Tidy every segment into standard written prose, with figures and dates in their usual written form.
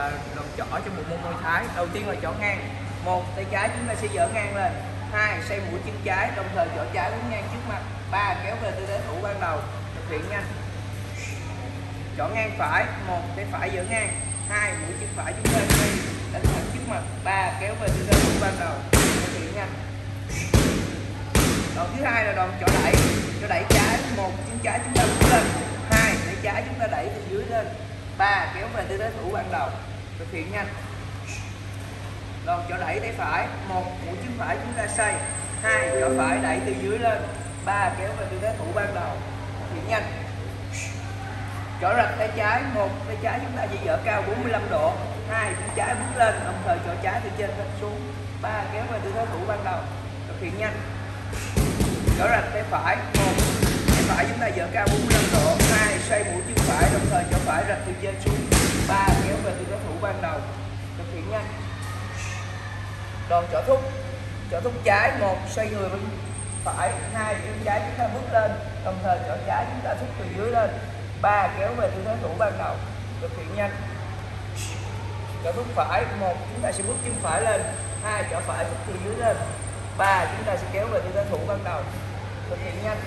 đòn chỏ trong bộ môn Muay Thái. Đầu tiên là chỏ ngang. Một, tay trái chúng ta sẽ dỡ ngang lên. Hai, xoay mũi chân trái, đồng thời chỏ trái uốn ngang trước mặt. Ba, kéo về tư thế thủ ban đầu. Thực hiện nhanh. Chỏ ngang phải. Một, tay phải dỡ ngang. Hai, mũi chân phải chúng ta xoay đánh thẳng trước mặt. Ba, kéo về tư thế thủ ban đầu. Thực hiện nhanh. Đòn thứ hai là đòn chỏ đẩy. Chỏ đẩy trái. Một, chân trái chúng ta bước lên. Hai, tay trái chúng ta đẩy từ dưới lên. Ba, kéo về tư thế thủ ban đầu. Thực hiện nhanh. Đòn chỏ đẩy tay phải. Một, mũi chân phải chúng ta xoay. Hai, chỏ phải đẩy từ dưới lên. Ba, kéo về tư thế thủ ban đầu. Thực hiện nhanh. Chỏ rạch tay trái. Một, tay trái chúng ta sẽ dỡ cao 45 độ. Hai, chân trái bước lên, đồng thời chỏ trái từ trên xuống. Ba, kéo về tư thế thủ ban đầu. Thực hiện nhanh. Chỏ rạch tay phải. Một, tay phải chúng ta dỡ cao 45 độ. Hai, xoay mũi chân phải, đồng thời chỏ phải rạch từ trên xuống. Ba, kéo về tư thế thủ ban đầu. Thực hiện nhanh. Đòn chỏ thúc. Chỏ thúc trái. Một, xoay người bên phải. Hai, chân trái chúng ta bước lên, đồng thời chỏ trái chúng ta thúc từ dưới lên. Ba, kéo về tư thế thủ ban đầu. Thực hiện nhanh. Chỏ thúc phải. Một, chúng ta sẽ bước chân phải lên. Hai, chỏ phải thúc từ dưới lên. Ba, chúng ta sẽ kéo về tư thế thủ ban đầu. Thực hiện nhanh.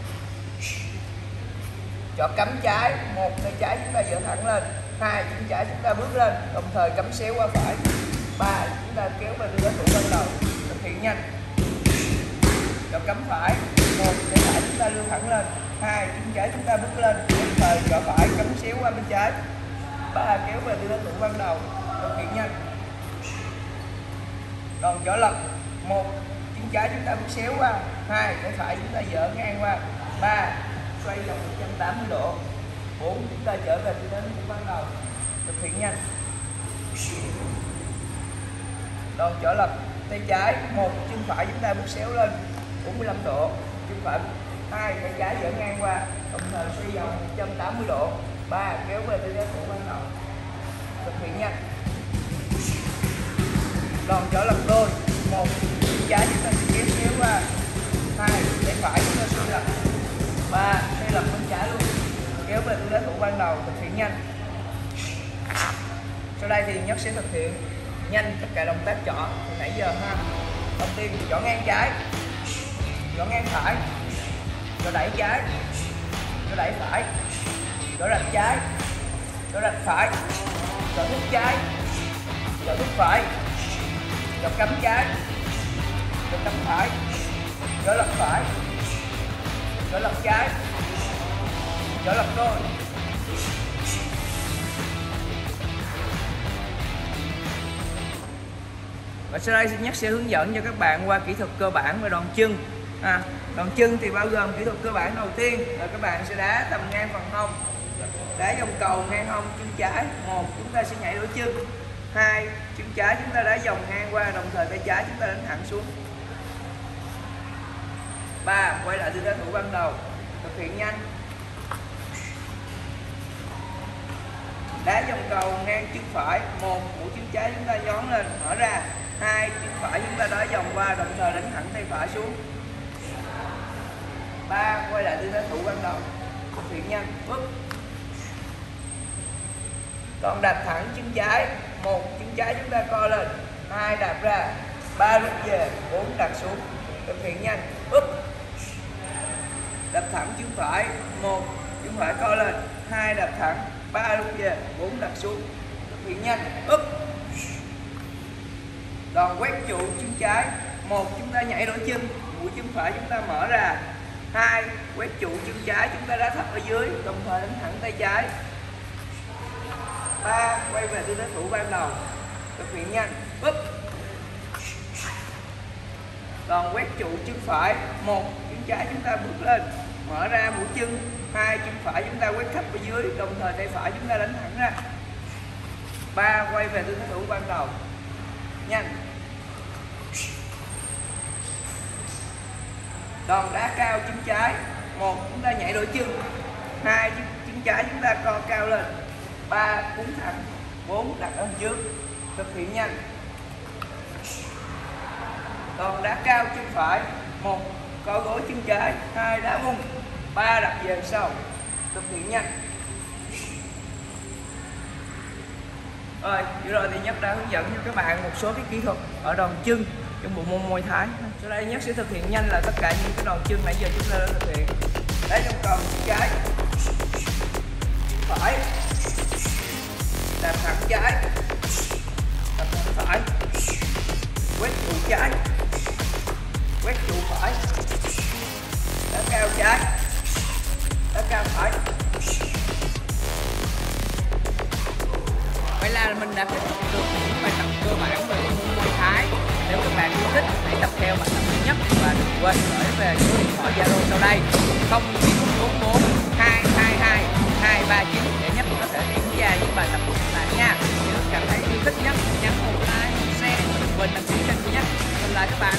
Chỏ cắm trái. Một, tay trái chúng ta dỡ thẳng lên. Hai, chân trái chúng ta bước lên, đồng thời cắm xéo qua phải. Ba, chúng ta kéo về tư thế thủ ban đầu. Thực hiện nhanh. Chỏ cắm phải. Một, tay phải chúng ta đưa thẳng lên. Hai, chân trái chúng ta bước lên, đồng thời chỏ phải cắm xéo qua bên trái. Ba, kéo về tư thế thủ ban đầu. Thực hiện nhanh. Đòn chỏ lật. Một, chân trái chúng ta bước xéo qua. Hai, tay phải chúng ta dỡ ngang qua. Ba, xoay vòng 180 độ. 4, chúng ta trở về tư thế thủ ban đầu. Thực hiện nhanh. Đòn chỏ lật tay trái. Một, chân phải chúng ta bước xéo lên 45 độ. Chân phải. Hai, tay trái dỡ ngang qua, đồng thời xoay vòng 180 độ. Ba, kéo về tư thế thủ ban đầu. Thực hiện nhanh. Đòn chỏ lật đôi. Một, chân trái chúng ta kéo xéo qua. Hai, tay phải chúng ta xoay lật. Ba, xoay lật bên trái luôn, kéo về tư thế thủ ban đầu. Thực hiện nhanh. Sau đây thì Nhất sẽ thực hiện nhanh tất cả động tác chỏ từ nãy giờ ha. Đầu tiên chỏ ngang trái, chỏ ngang phải, chỏ đẩy trái, chỏ đẩy phải, chỏ rạch trái, chỏ rạch phải, chỏ thúc trái, chỏ thúc phải, chỏ cắm trái, chỏ cắm phải, chỏ lật phải, chỏ lật trái, chỏ lật đôi. Và sau đây Nhất sẽ hướng dẫn cho các bạn qua kỹ thuật cơ bản về đòn chân. Đòn chân thì bao gồm kỹ thuật cơ bản đầu tiên là các bạn sẽ đá tầm ngang phần hông, đá vòng cầu ngang hông chân trái. Một, chúng ta sẽ nhảy đổi chân. Hai, chân trái chúng ta đá vòng ngang qua, đồng thời tay trái chúng ta đánh thẳng xuống. Ba, quay lại tư thế thủ ban đầu. Thực hiện nhanh. Đá vòng cầu ngang chân phải. Một, mũi chân trái chúng ta nhón lên mở ra. Hai, chân phải chúng ta đá vòng qua, đồng thời đánh thẳng tay phải xuống. Ba, quay lại tư thế thủ ban đầu. Thực hiện nhanh. Bước. Còn đạp thẳng chân trái. Một, chân trái chúng ta co lên. Hai, đạp ra. Ba, rút về. Bốn, đặt xuống. Thực hiện nhanh. Bước. Đạp thẳng chân phải. Một, chân phải co lên. Hai, đạp thẳng. Ba, rút về. Bốn, đặt xuống. Thực hiện nhanh. Bước. Đòn quét trụ chân trái. Một, chúng ta nhảy đổi chân, mũi chân phải chúng ta mở ra. Hai, quét trụ chân trái chúng ta đá thấp ở dưới, đồng thời đánh thẳng tay trái. Ba, quay về tư thế thủ ban đầu. Thực hiện nhanh. Bước. Đòn quét trụ chân phải. Một, chân trái chúng ta bước lên mở ra mũi chân. Hai, chân phải chúng ta quét thấp ở dưới, đồng thời tay phải chúng ta đánh thẳng ra. Ba, quay về tư thế thủ ban đầu. Nhanh. Đòn đá cao chân trái. Một, chúng ta nhảy đổi chân. Hai, chân trái chúng ta co cao lên. Ba, cuốn thẳng. Bốn, đặt ở trước. Thực hiện nhanh. Đòn đá cao chân phải. Một, co gối chân trái. Hai, đá bung. Ba, đặt về sau. Thực hiện nhanh. Rồi, vừa rồi thì Nhất đã hướng dẫn cho các bạn một số cái kỹ thuật ở đòn chân trong bộ môn Muay Thái. Sau đây Nhất sẽ thực hiện nhanh là tất cả những cái đòn chân nãy giờ chúng ta đã thực hiện. Đá trong cầm trái, phải, đạp thẳng trái, đạp thẳng phải, quét trụ trái, quét trụ phải, đá cao trái, đá cao phải. Vậy là mình đã kết thúc được những bài tập cơ bản về môn Muay Thái. Nếu các bạn yêu thích hãy tập theo bài tập thứ nhất và đừng quên gửi về số điện thoại Zalo sau đây 0944 222 239 để Nhất có thể kiểm tra những bài tập của các bạn nha. Nếu cảm thấy yêu thích Nhất nhấn một like, một share, đừng quên đăng ký kênh của Nhất. Hẹn gặp lại các bạn.